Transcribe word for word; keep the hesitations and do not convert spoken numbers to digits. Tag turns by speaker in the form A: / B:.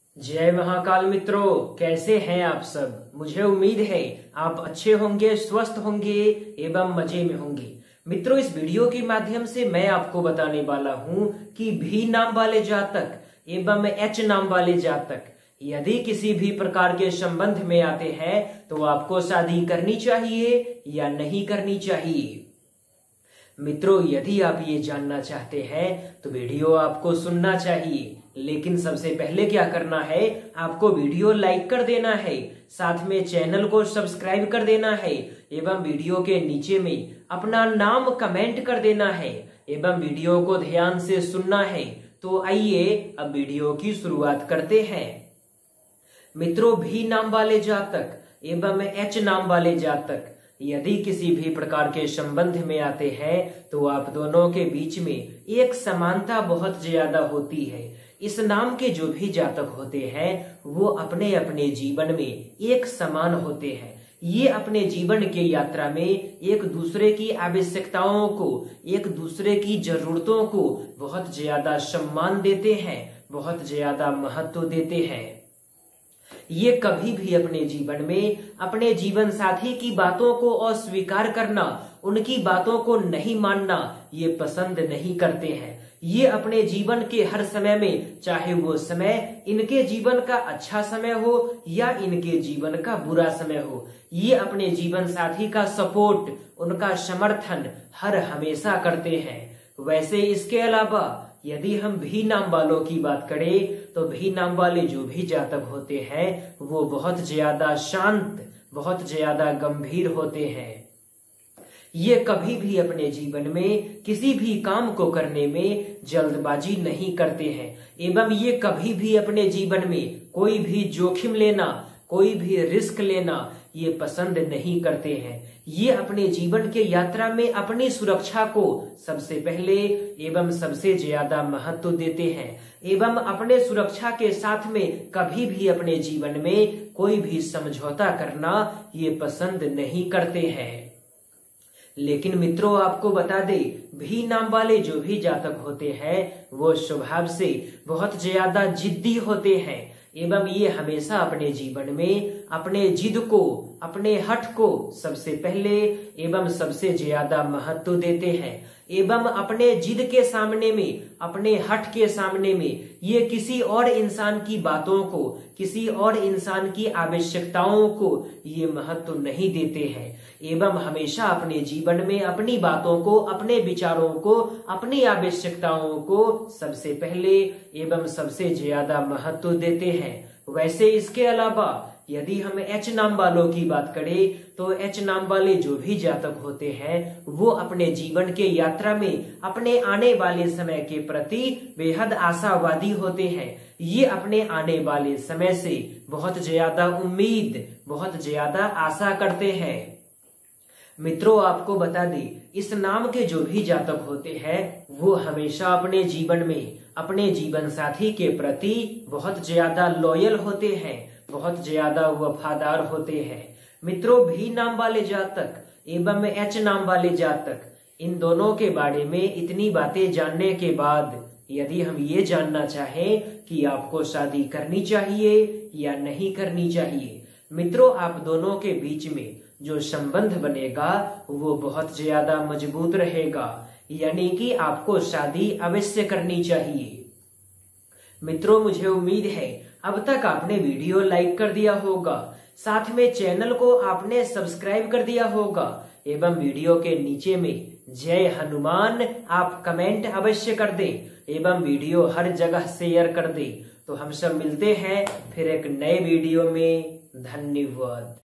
A: जय महाकाल मित्रों, कैसे हैं आप सब। मुझे उम्मीद है आप अच्छे होंगे, स्वस्थ होंगे एवं मजे में होंगे। मित्रों, इस वीडियो के माध्यम से मैं आपको बताने वाला हूं कि भी नाम वाले जातक एवं एच नाम वाले जातक यदि किसी भी प्रकार के संबंध में आते हैं तो आपको शादी करनी चाहिए या नहीं करनी चाहिए। मित्रों, यदि आप ये जानना चाहते हैं तो वीडियो आपको सुनना चाहिए, लेकिन सबसे पहले क्या करना है, आपको वीडियो लाइक कर देना है, साथ में चैनल को सब्सक्राइब कर देना है एवं वीडियो के नीचे में अपना नाम कमेंट कर देना है एवं वीडियो को ध्यान से सुनना है। तो आइए अब वीडियो की शुरुआत करते हैं। मित्रों, भी नाम वाले जातक एवं एच नाम वाले जातक यदि किसी भी प्रकार के संबंध में आते हैं तो आप दोनों के बीच में एक समानता बहुत ज्यादा होती है। इस नाम के जो भी जातक होते हैं वो अपने अपने जीवन में एक समान होते हैं। ये अपने जीवन के यात्रा में एक दूसरे की आवश्यकताओं को, एक दूसरे की जरूरतों को बहुत ज्यादा सम्मान देते हैं, बहुत ज्यादा महत्व देते हैं। ये कभी भी अपने जीवन में अपने जीवन साथी की बातों को अस्वीकार करना, उनकी बातों को नहीं मानना ये पसंद नहीं करते हैं। ये अपने जीवन के हर समय में, चाहे वो समय इनके जीवन का अच्छा समय हो या इनके जीवन का बुरा समय हो, ये अपने जीवन साथी का सपोर्ट, उनका समर्थन हर हमेशा करते हैं। वैसे इसके अलावा यदि हम भी नाम वालों की बात करें तो भी नाम वाले जो भी जातक होते हैं वो बहुत ज्यादा शांत, बहुत ज्यादा गंभीर होते हैं। ये कभी भी अपने जीवन में किसी भी काम को करने में जल्दबाजी नहीं करते हैं एवं ये कभी भी अपने जीवन में कोई भी जोखिम लेना, कोई भी रिस्क लेना ये पसंद नहीं करते हैं। ये अपने जीवन के यात्रा में अपनी सुरक्षा को सबसे पहले एवं सबसे ज्यादा महत्व देते हैं एवं अपने सुरक्षा के साथ में कभी भी अपने जीवन में कोई भी समझौता करना ये पसंद नहीं करते हैं। लेकिन मित्रों, आपको बता दे, भी नाम वाले जो भी जातक होते हैं वो स्वभाव से बहुत ज्यादा जिद्दी होते हैं एवं ये हमेशा अपने जीवन में अपने जिद को, अपने हठ को सबसे पहले एवं सबसे ज्यादा महत्व देते हैं एवं अपने जिद के सामने में, अपने हठ के सामने में ये किसी और इंसान की बातों को, किसी और इंसान की आवश्यकताओं को ये महत्व नहीं देते हैं एवं हमेशा अपने जीवन में अपनी बातों को, अपने विचारों को, अपनी आवश्यकताओं को सबसे पहले एवं सबसे ज्यादा महत्व देते हैं। वैसे इसके अलावा यदि हम एच नाम वालों की बात करें तो एच नाम वाले जो भी जातक होते हैं वो अपने जीवन के यात्रा में अपने आने वाले समय के प्रति बेहद आशावादी होते हैं। ये अपने आने वाले समय से बहुत ज्यादा उम्मीद, बहुत ज्यादा आशा करते हैं। मित्रों, आपको बता दें, इस नाम के जो भी जातक होते हैं वो हमेशा अपने जीवन में अपने जीवन साथी के प्रति बहुत ज्यादा लॉयल होते हैं, बहुत ज्यादा वफादार होते हैं। मित्रों, भी नाम वाले जातक एवं एच नाम वाले जातक, इन दोनों के बारे में इतनी बातें जानने के बाद यदि हम ये जानना चाहें कि आपको शादी करनी चाहिए या नहीं करनी चाहिए, मित्रों, आप दोनों के बीच में जो संबंध बनेगा वो बहुत ज्यादा मजबूत रहेगा, यानी कि आपको शादी अवश्य करनी चाहिए। मित्रों, मुझे उम्मीद है अब तक आपने वीडियो लाइक कर दिया होगा, साथ में चैनल को आपने सब्सक्राइब कर दिया होगा एवं वीडियो के नीचे में जय हनुमान आप कमेंट अवश्य कर दें एवं वीडियो हर जगह शेयर कर दें। तो हम सब मिलते हैं फिर एक नए वीडियो में। धन्यवाद।